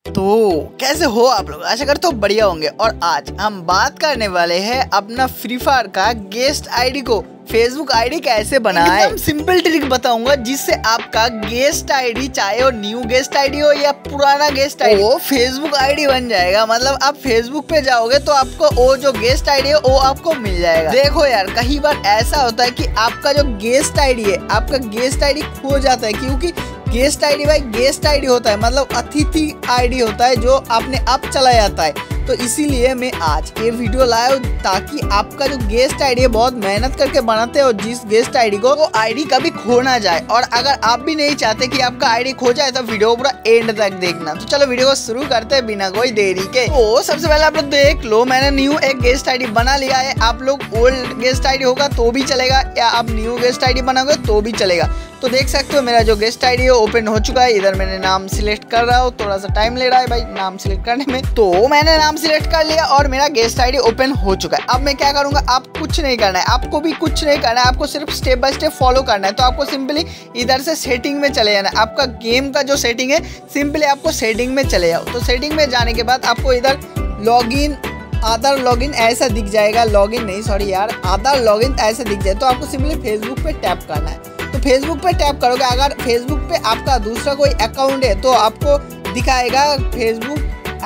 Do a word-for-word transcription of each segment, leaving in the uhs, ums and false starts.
तो कैसे हो आप लोग, आशा करता हूँ बढ़िया होंगे। और आज हम बात करने वाले हैं अपना फ्री फायर का गेस्ट आईडी को फेसबुक आईडी कैसे बनाए। एकदम सिंपल ट्रिक बताऊंगा जिससे आपका गेस्ट आईडी, चाहे वो न्यू गेस्ट आईडी हो या पुराना गेस्ट आईडी, वो फेसबुक आईडी बन जाएगा। मतलब आप फेसबुक पे जाओगे तो आपको वो जो गेस्ट आईडी है वो आपको मिल जाएगा। देखो यार, कई बार ऐसा होता है कि आपका जो गेस्ट आईडी है, आपका गेस्ट आईडी खो जाता है, क्योंकि गेस्ट आईडी भाई गेस्ट आईडी होता है, मतलब अतिथि आईडी होता है जो अपने आप चला जाता है। तो इसीलिए मैं आज ये वीडियो लाया हूँ ताकि आपका जो गेस्ट आईडी है, बहुत मेहनत करके बनाते हो जिस गेस्ट आईडी को, वो आईडी कभी खो ना जाए। और अगर आप भी नहीं चाहते कि आपका आईडी खो जाए तो वीडियो पूरा एंड तक देखना। तो चलो वीडियो को शुरू करते हैं बिना कोई देरी के। तो सबसे पहले आप लोग देख लो, मैंने न्यू एक गेस्ट आईडी बना लिया है। आप लोग ओल्ड गेस्ट आईडी होगा तो भी चलेगा, या आप न्यू गेस्ट आईडी बनाओगे तो भी चलेगा। तो देख सकते हो मेरा जो गेस्ट आईडी है ओपन हो चुका है। इधर मैंने नाम सिलेक्ट कर रहा हूँ, थोड़ा सा टाइम ले रहा है भाई नाम सिलेक्ट करने में। तो मैंने नाम सिलेक्ट कर लिया और मेरा गेस्ट आईडी ओपन हो चुका है। अब मैं क्या करूंगा, आप कुछ नहीं करना है, आपको भी कुछ नहीं करना है, आपको सिर्फ स्टेप बाय स्टेप फॉलो करना है। तो आपको सिंपली इधर से सेटिंग में चले जाना है। आपका गेम का जो सेटिंग है, सिंपली आपको सेटिंग में चले जाओ। तो सेटिंग में जाने के बाद आपको इधर लॉगिन, आधार लॉगिन ऐसा दिख जाएगा। लॉगिन नहीं, सॉरी यार, आधार लॉगिन ऐसा दिख जाए। तो आपको सिंपली फेसबुक पे टैप करना है। तो फेसबुक पे टैप करोगे, अगर फेसबुक पे आपका दूसरा कोई अकाउंट है तो आपको दिखाएगा Facebook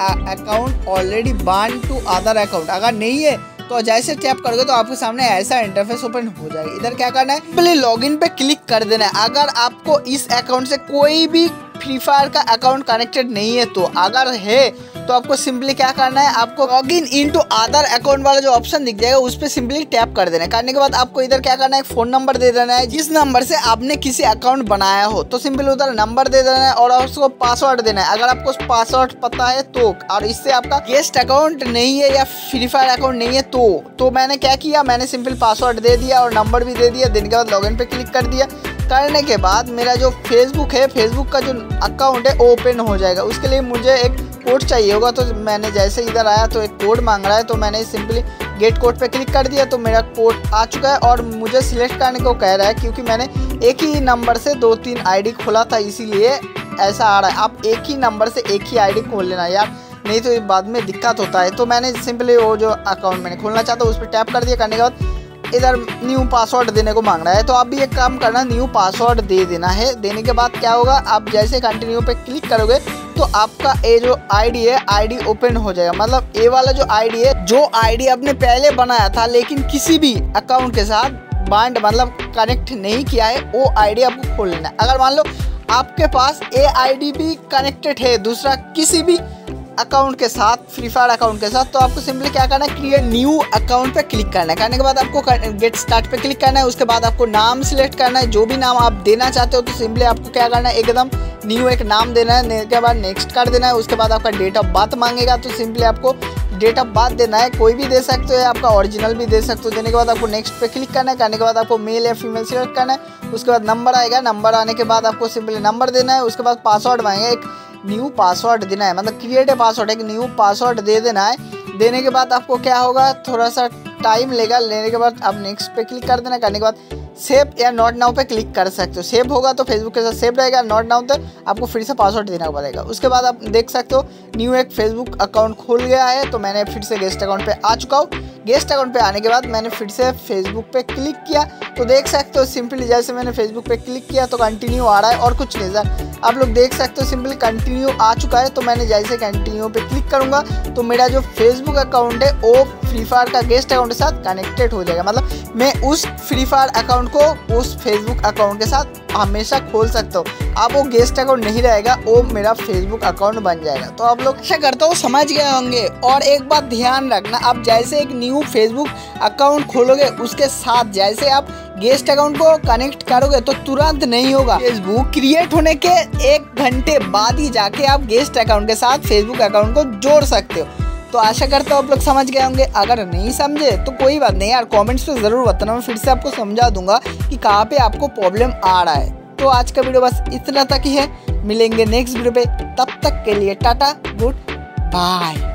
account already bound to other account. अगर नहीं है तो जैसे टैप करोगे तो आपके सामने ऐसा इंटरफेस ओपन हो जाएगा। इधर क्या करना है, सिंपली लॉगिन पे क्लिक कर देना है। अगर आपको इस अकाउंट से कोई भी फ्री फायर का अकाउंट कनेक्टेड नहीं है, तो अगर है तो आपको सिंपली क्या करना है, आपको लॉगिन इनटू अदर अकाउंट वाला जो ऑप्शन दिख जाएगा उस पर सिंपली टैप कर देना है। करने के बाद आपको इधर क्या करना है, फोन नंबर दे देना है जिस नंबर से आपने किसी अकाउंट बनाया हो। तो सिंपली उधर नंबर दे देना है और उसको पासवर्ड देना है, अगर आपको पासवर्ड पता है तो। और इससे आपका गेस्ट अकाउंट नहीं है या फ्री फायर अकाउंट नहीं है तो तो मैंने क्या किया, मैंने सिंपल पासवर्ड दे दिया और नंबर भी दे दिया। दिन के बाद लॉगिन पे क्लिक कर दिया। करने के बाद मेरा जो फेसबुक है, फेसबुक का जो अकाउंट है ओपन हो जाएगा। उसके लिए मुझे एक कोड चाहिए होगा। तो मैंने जैसे इधर आया तो एक कोड मांग रहा है, तो मैंने सिंपली गेट कोड पे क्लिक कर दिया। तो मेरा कोड आ चुका है और मुझे सिलेक्ट करने को कह रहा है, क्योंकि मैंने एक ही नंबर से दो तीन आईडी खोला था, इसीलिए ऐसा आ रहा है। आप एक ही नंबर से एक ही आईडी खोल लेना यार, नहीं तो बाद में दिक्कत होता है। तो मैंने सिंपली वो जो अकाउंट मैंने खोलना चाहता हूँ उस पर टैप कर दिया। करने के बाद इधर न्यू पासवर्ड देने को मांग रहा है, तो आप भी एक काम करना, न्यू पासवर्ड दे देना है। देने के बाद क्या होगा, आप जैसे कंटिन्यू पे क्लिक करोगे तो आपका ये जो आईडी है, आईडी ओपन हो जाएगा। मतलब ये वाला जो आईडी है, जो आईडी आपने पहले बनाया था लेकिन किसी भी अकाउंट के साथ बाइंड मतलब कनेक्ट नहीं किया है, वो आईडी आपको खोल लेना है। अगर मान लो आपके पास ये आईडी भी कनेक्टेड है दूसरा किसी भी अकाउंट के साथ, फ्री फायर अकाउंट के साथ, तो आपको सिंपली क्या करना है, क्रिएट न्यू अकाउंट पे क्लिक करना है। करने के बाद आपको गेट स्टार्ट पे क्लिक करना है। उसके बाद आपको नाम सिलेक्ट करना है, जो भी नाम आप देना चाहते हो। तो सिंपली आपको क्या करना है, एकदम न्यू एक नाम देना है। देने के बाद नेक्स्ट कर देना है। उसके बाद आपका डेट ऑफ बर्थ मांगेगा, तो सिंपली आपको डेट ऑफ बर्थ देना है। कोई भी दे सकते हो, आपका ओरिजिनल भी दे सकते हो। देने के बाद आपको नेक्स्ट पे क्लिक करना है। करने के बाद आपको मेल या फीमेल सिलेक्ट करना है। उसके बाद नंबर आएगा, नंबर आने के बाद आपको सिंपली नंबर देना है। उसके बाद पासवर्ड मांगेगा, एक न्यू पासवर्ड देना है, मतलब क्रिएट ए पासवर्ड, एक न्यू पासवर्ड दे देना है। देने के बाद आपको क्या होगा, थोड़ा सा टाइम लेगा। लेने के बाद आप नेक्स्ट पे क्लिक कर देना। करने के बाद सेव या नॉट नाउ पे क्लिक कर सकते हो। सेव होगा तो फेसबुक के साथ सेव रहेगा, नॉट नाउ तो आपको फिर से पासवर्ड देना पड़ेगा। उसके बाद आप देख सकते हो न्यू एक फेसबुक अकाउंट खुल गया है। तो मैंने फिर से गेस्ट अकाउंट पे आ चुका हूँ। गेस्ट अकाउंट पे आने के बाद मैंने फिर से फेसबुक पे क्लिक किया। तो देख सकते हो सिंपली जैसे मैंने फेसबुक पे क्लिक किया तो कंटिन्यू आ रहा है और कुछ नहीं सर, आप लोग देख सकते हो सिंपली कंटिन्यू आ चुका है। तो मैंने जैसे कंटिन्यू पे क्लिक करूंगा तो मेरा जो फेसबुक अकाउंट है वो फ्री फायर का गेस्ट अकाउंट के साथ कनेक्टेड हो जाएगा। मतलब मैं उस फ्री फायर अकाउंट को उस फेसबुक अकाउंट के साथ हमेशा खोल सकता हूँ। अब वो गेस्ट अकाउंट नहीं रहेगा, वो मेरा फेसबुक अकाउंट बन जाएगा। तो आप लोग आशा करता हूँ समझ गए होंगे। और एक बात ध्यान रखना, आप जैसे एक न्यू फेसबुक अकाउंट खोलोगे उसके साथ जैसे आप गेस्ट अकाउंट को कनेक्ट करोगे तो तुरंत नहीं होगा। फेसबुक क्रिएट होने के एक घंटे बाद ही जाके आप गेस्ट अकाउंट के साथ फेसबुक अकाउंट को जोड़ सकते हो। तो आशा करता हूँ आप लोग समझ गए होंगे। अगर नहीं समझे तो कोई बात नहीं यार, कमेंट्स पे ज़रूर बताना, मैं फिर से आपको समझा दूंगा कि कहाँ पे आपको प्रॉब्लम आ रहा है। तो आज का वीडियो बस इतना तक ही है, मिलेंगे नेक्स्ट वीडियो पे, तब तक के लिए टाटा, गुड बाय।